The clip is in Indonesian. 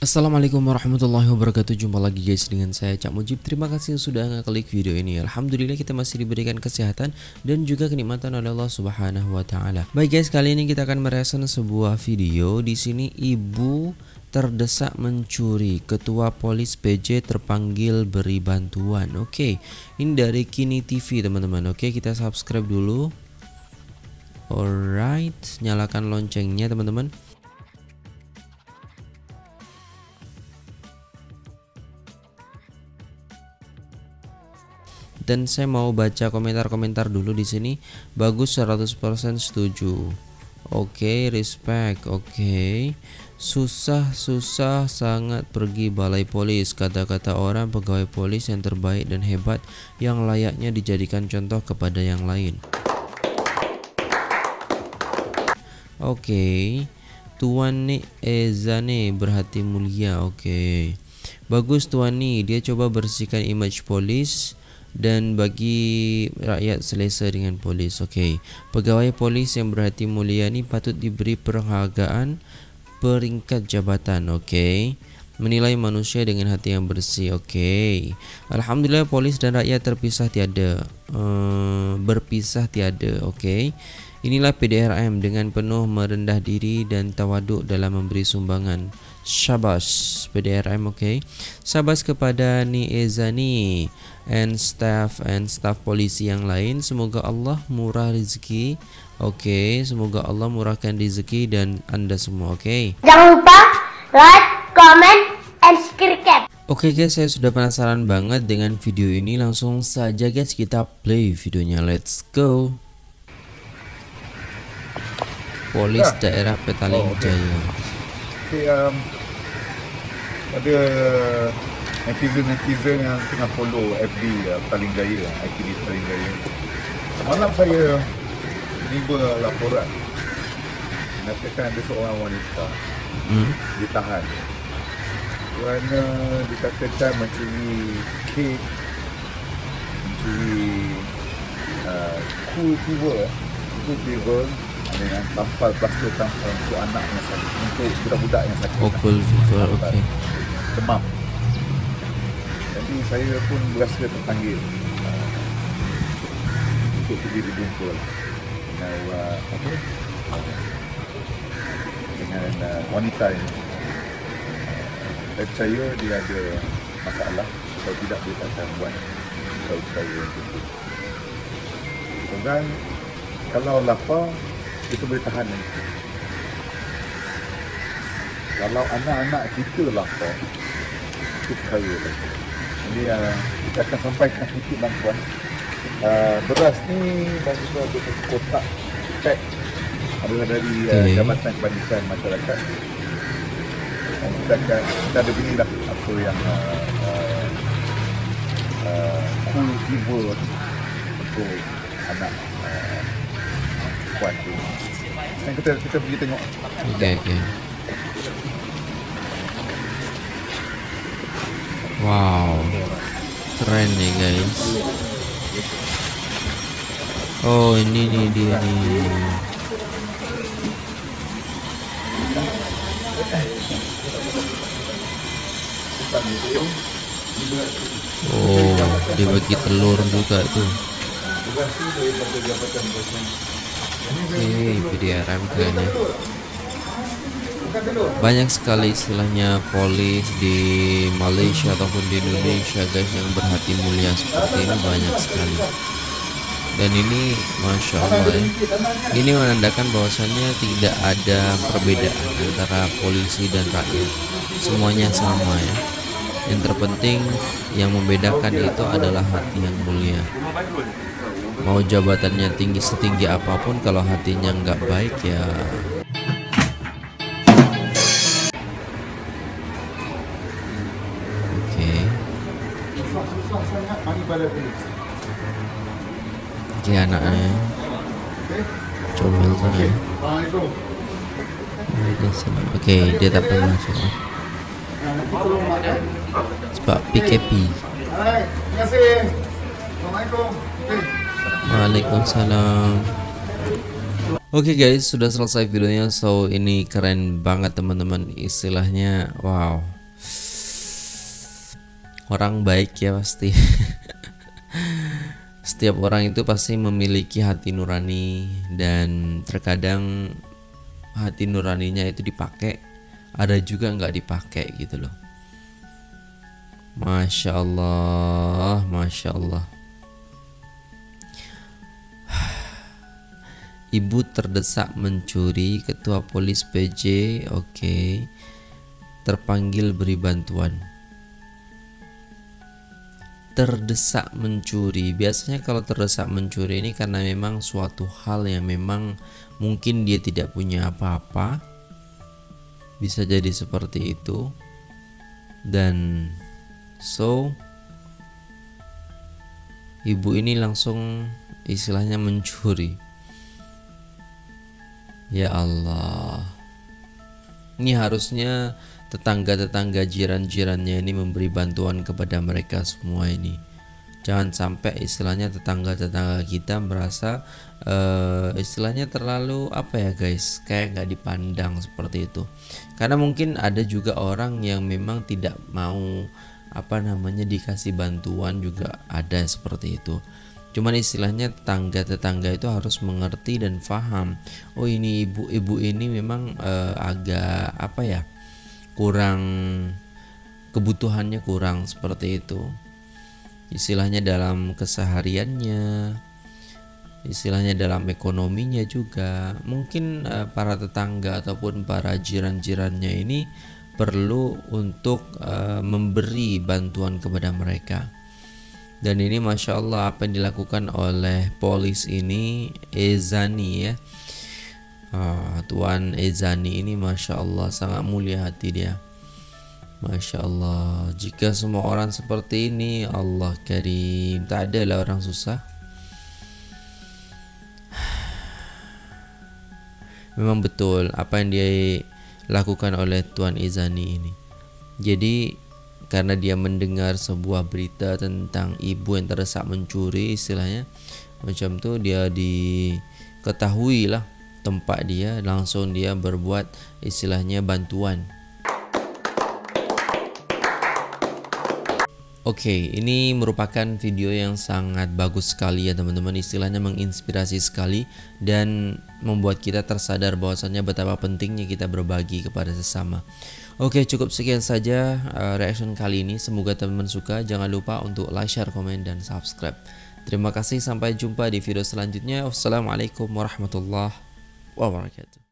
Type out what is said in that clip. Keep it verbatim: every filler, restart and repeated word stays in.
Assalamualaikum warahmatullahi wabarakatuh. Jumpa lagi guys dengan saya Cak Mujib. Terima kasih sudah ngeklik video ini. Alhamdulillah kita masih diberikan kesehatan dan juga kenikmatan oleh Allah Subhanahu wa taala. Baik guys, kali ini kita akan mereaction sebuah video. Di sini ibu terdesak mencuri, ketua polis P J terpanggil beri bantuan. Oke, ini dari Kini T V teman-teman. Oke, kita subscribe dulu. Alright, nyalakan loncengnya teman-teman. Dan saya mau baca komentar-komentar dulu di sini. Bagus, seratus persen setuju. Oke, respect. Oke. Susah-susah sangat pergi balai polis. Kata-kata orang pegawai polis yang terbaik dan hebat yang layaknya dijadikan contoh kepada yang lain. Oke. Tuan Ni Ezane berhati mulia. Oke. Bagus Tuan Ni, dia coba bersihkan image polis dan bagi rakyat selesa dengan polis. Okey, pegawai polis yang berhati mulia ni patut diberi penghargaan peringkat jabatan. Okey, menilai manusia dengan hati yang bersih. Okey, alhamdulillah polis dan rakyat terpisah tiada, uh, berpisah tiada. Okey, inilah P D R M dengan penuh merendah diri dan tawaduk dalam memberi sumbangan. Syabas P D R M. Okey, syabas kepada Ni Ezani and staff and staff polisi yang lain. Semoga Allah murah rezeki. Okey, semoga Allah murahkan rezeki dan anda semua. Okey, jangan lupa like, comment, and subscribe. Oke guys, saya sudah penasaran banget dengan video ini. Langsung saja guys kita play videonya. Let's go. Polis ya. Daerah Petaling oh, okay. Jaya. Okay, um, ada netizen-netizen yang tengah follow F B uh, Petaling Jaya, I T D Petaling Jaya. Semalam saya terima laporan mengatakan ada seorang wanita hmm? ditahan kerana dikatakan mencuri kek, mencuri uh, cool fever, cool fever dengan tampal plaster tampal untuk anak yang sakit, untuk budak-budak yang sakit. Oh, cool fever, okey. Demam. Jadi saya pun berasa terpanggil uh, untuk pergi berjumpa dengan uh, apa? Dengan uh, wanita ini. Saya percaya dia ada masalah. Kalau tidak dia akan buat. Saya percaya itu. Orang kalau lapar kita boleh tahan ni. Kalau anak-anak kita lapar, itu percaya lah. Jadi uh, kita akan sampaikan sedikit bantuan. Uh, beras ni bagi tu ada kotak pack adalah dari uh, okay. Jabatan Kebajikan Masyarakat. Dan kita akan kita ada binilah apa yang uh, uh, uh, cool fever untuk anak uh, kuat tu. Dan kita kita pergi tengok. Okey okey. Wow, keren nih guys. Oh ini nih dia nih. Oh, dia bagi telur juga tuh. Oke, P D R M keren ya. Banyak sekali istilahnya polis di Malaysia ataupun di Indonesia guys yang berhati mulia seperti ini, banyak sekali. Dan ini masya Allah ya, ini menandakan bahwasannya tidak ada perbedaan antara polisi dan rakyat, semuanya sama ya. Yang terpenting yang membedakan itu adalah hati yang mulia. Mau jabatannya tinggi setinggi apapun, kalau hatinya nggak baik ya oke, anaknya comel sana. Oke, dia tak pernah masuk sebab P K P. Waalaikumsalam. Oke okay guys, sudah selesai videonya. So ini keren banget teman-teman, istilahnya wow. Orang baik ya pasti. Setiap orang itu pasti memiliki hati nurani, dan terkadang hati nuraninya itu dipakai, ada juga nggak dipakai gitu loh. Masya Allah, Masya Allah. Ibu terdesak mencuri, ketua polis P J, oke, okay, terpanggil beri bantuan. Terdesak mencuri, biasanya kalau terdesak mencuri ini karena memang suatu hal yang memang mungkin dia tidak punya apa-apa, bisa jadi seperti itu. Dan so ibu ini langsung istilahnya mencuri. Ya Allah, ini harusnya tetangga-tetangga jiran-jirannya ini memberi bantuan kepada mereka semua ini. Jangan sampai istilahnya tetangga-tetangga kita merasa uh, istilahnya terlalu apa ya guys, kayak nggak dipandang seperti itu. Karena mungkin ada juga orang yang memang tidak mau apa namanya dikasih bantuan, juga ada seperti itu. Cuman istilahnya tetangga-tetangga itu harus mengerti dan paham. Oh ini ibu-ibu ini memang uh, agak apa ya, kurang, kebutuhannya kurang seperti itu. Istilahnya dalam kesehariannya, istilahnya dalam ekonominya juga. Mungkin uh, para tetangga ataupun para jiran-jirannya ini perlu untuk uh, memberi bantuan kepada mereka. Dan ini Masya Allah apa yang dilakukan oleh polis ini, Ezani ya, uh, Tuan Ezani ini Masya Allah sangat mulia hati dia. Masya Allah, jika semua orang seperti ini, Allah Karim, tak ada lah orang susah. Memang betul apa yang dia lakukan oleh Tuan Ezani ini. Jadi karena dia mendengar sebuah berita tentang ibu yang terdesak mencuri, istilahnya macam tuh, dia diketahui lah tempat dia, langsung dia berbuat istilahnya bantuan. Oke, okay, ini merupakan video yang sangat bagus sekali ya teman-teman, istilahnya menginspirasi sekali dan membuat kita tersadar bahwasannya betapa pentingnya kita berbagi kepada sesama. Oke, okay, cukup sekian saja uh, reaction kali ini, semoga teman-teman suka. Jangan lupa untuk like, share, komen, dan subscribe. Terima kasih, sampai jumpa di video selanjutnya. Wassalamualaikum warahmatullahi wabarakatuh.